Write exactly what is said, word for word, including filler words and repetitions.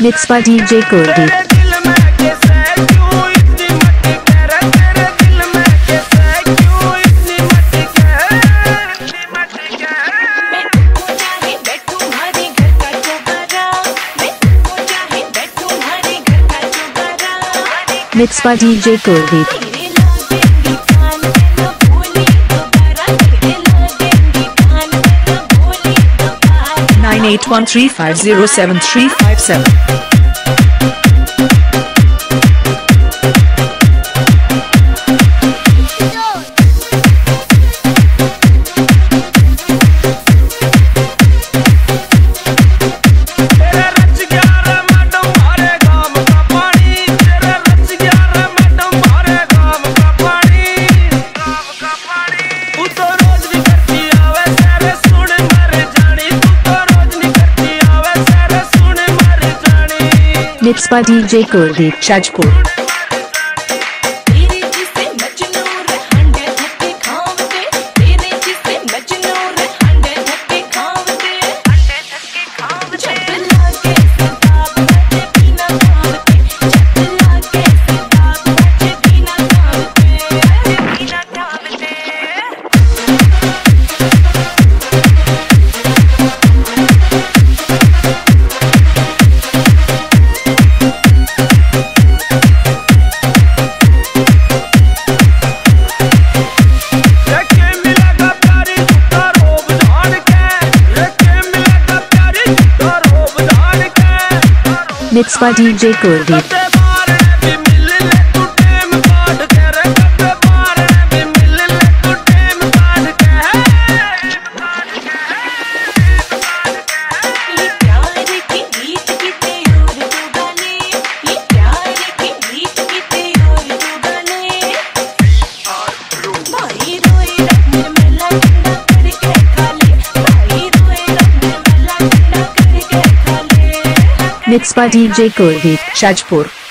Mixed by D J Kuldeep. Mixed by D J Kuldeep. nine eight one three five zero seven three five seven. Mixed by D J Kuldeep, Shajpur. Mixed by D J Kuldeep. Mixed by D J Kuldeep, Shajpur.